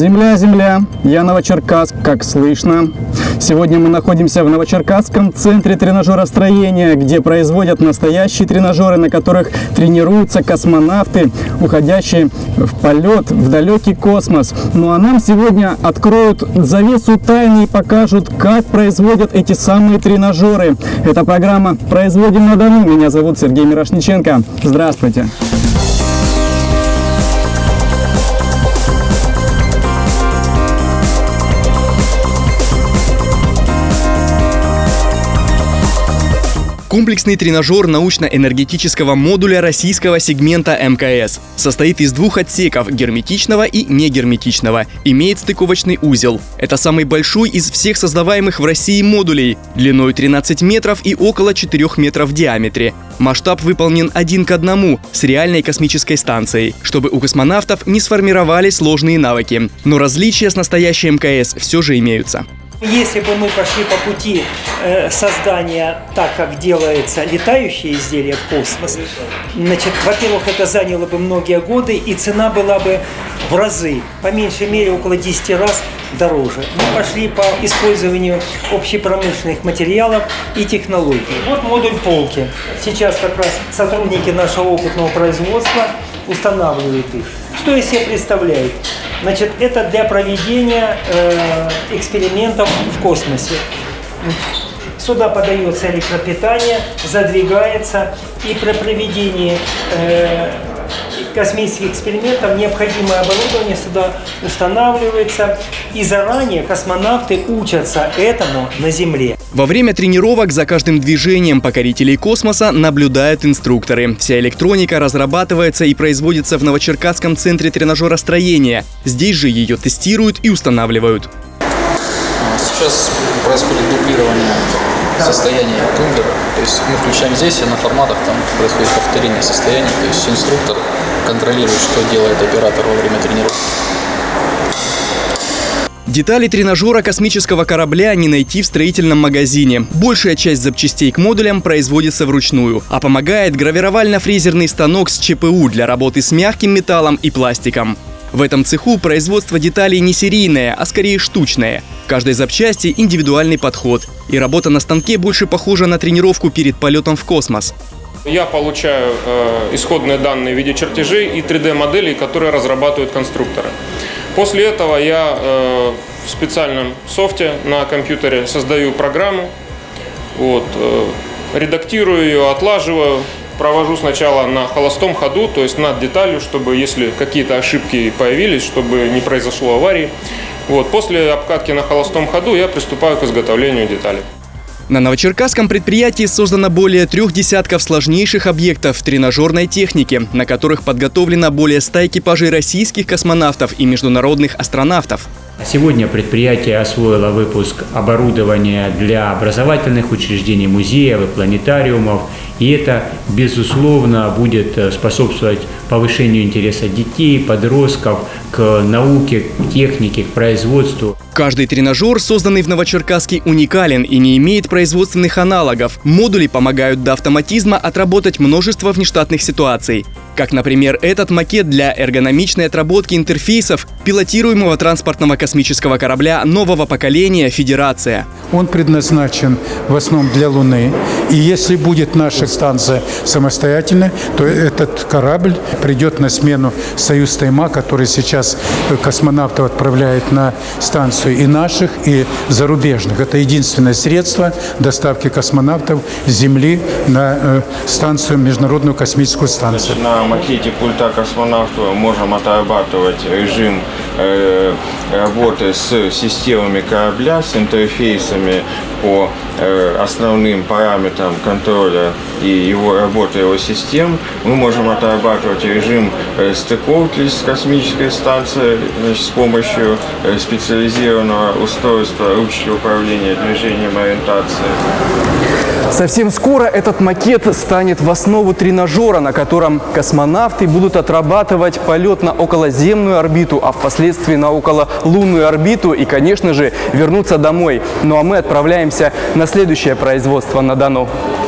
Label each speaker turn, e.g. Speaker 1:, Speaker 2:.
Speaker 1: Земля, земля, я Новочеркасск, как слышно. Сегодня мы находимся в Новочеркасском центре тренажеростроения, где производят настоящие тренажеры, на которых тренируются космонавты, уходящие в полет, в далекий космос. Ну а нам сегодня откроют завесу тайны и покажут, как производят эти самые тренажеры. Это программа «Производим на Дону». Меня зовут Сергей Мирошниченко. Здравствуйте.
Speaker 2: Комплексный тренажер научно-энергетического модуля российского сегмента МКС. Состоит из двух отсеков – герметичного и негерметичного. Имеет стыковочный узел. Это самый большой из всех создаваемых в России модулей. Длиной 13 метров и около 4 метров в диаметре. Масштаб выполнен 1 к 1 с реальной космической станцией, чтобы у космонавтов не сформировались сложные навыки. Но различия с настоящей МКС все же имеются.
Speaker 3: Если бы мы пошли по пути создания так, как делается летающие изделия в космос, значит, во-первых, это заняло бы многие годы, и цена была бы в разы, по меньшей мере около 10 раз дороже. Мы пошли по использованию общепромышленных материалов и технологий. Вот модуль полки. Сейчас как раз сотрудники нашего опытного производства устанавливают их. Что из себя представляет? Значит, это для проведения экспериментов в космосе. Сюда подается электропитание, задвигается, и при проведении космических экспериментов необходимое оборудование сюда устанавливается, и заранее космонавты учатся этому на Земле.
Speaker 2: Во время тренировок за каждым движением покорителей космоса наблюдают инструкторы. Вся электроника разрабатывается и производится в Новочеркасском центре тренажеростроения. Здесь же ее тестируют и устанавливают.
Speaker 4: Сейчас происходит дублирование состояния тундера. То есть мы включаем здесь, а на форматах там происходит повторение состояния. То есть инструктор контролирует, что делает оператор во время тренировки.
Speaker 2: Детали тренажера космического корабля не найти в строительном магазине. Большая часть запчастей к модулям производится вручную, а помогает гравировально-фрезерный станок с ЧПУ для работы с мягким металлом и пластиком. В этом цеху производство деталей не серийное, а скорее штучное. В каждой запчасти индивидуальный подход. И работа на станке больше похожа на тренировку перед полетом в космос.
Speaker 5: Я получаю исходные данные в виде чертежей и 3D-моделей, которые разрабатывают конструкторы. После этого я в специальном софте на компьютере создаю программу, редактирую ее, отлаживаю. Провожу сначала на холостом ходу, то есть над деталью, чтобы если какие-то ошибки появились, чтобы не произошло аварии. После обкатки на холостом ходу я приступаю к изготовлению деталей.
Speaker 2: На новочеркасском предприятии создано более 3 десятков сложнейших объектов тренажерной техники, на которых подготовлено более 100 экипажей российских космонавтов и международных астронавтов.
Speaker 6: Сегодня предприятие освоило выпуск оборудования для образовательных учреждений, музеев и планетариумов. И это, безусловно, будет способствовать повышению интереса детей, подростков к науке, к технике, к производству.
Speaker 2: Каждый тренажер, созданный в Новочеркасске, уникален и не имеет производственных аналогов. Модули помогают до автоматизма отработать множество внештатных ситуаций. Как, например, этот макет для эргономичной отработки интерфейсов пилотируемого транспортного космического корабля нового поколения «Федерация».
Speaker 7: Он предназначен в основном для Луны. И если будет наша станция самостоятельной, то этот корабль придет на смену «Союз-Тайма», который сейчас космонавтов отправляет на станцию и наших, и зарубежных. Это единственное средство доставки космонавтов с Земли на станцию, Международную космическую станцию.
Speaker 8: На макете пульта космонавта можем отрабатывать режим работы с системами корабля, с интерфейсами по основным параметрам контроля и его работы его систем. Мы можем отрабатывать режим стыковки с космической станцией с помощью специализированного устройства ручки управления движением ориентации.
Speaker 1: Совсем скоро этот макет станет в основу тренажера, на котором космонавты будут отрабатывать полет на околоземную орбиту, а впоследствии на окололунную орбиту и, конечно же, вернуться домой. Ну а мы отправляемся на следующее производство на Дону.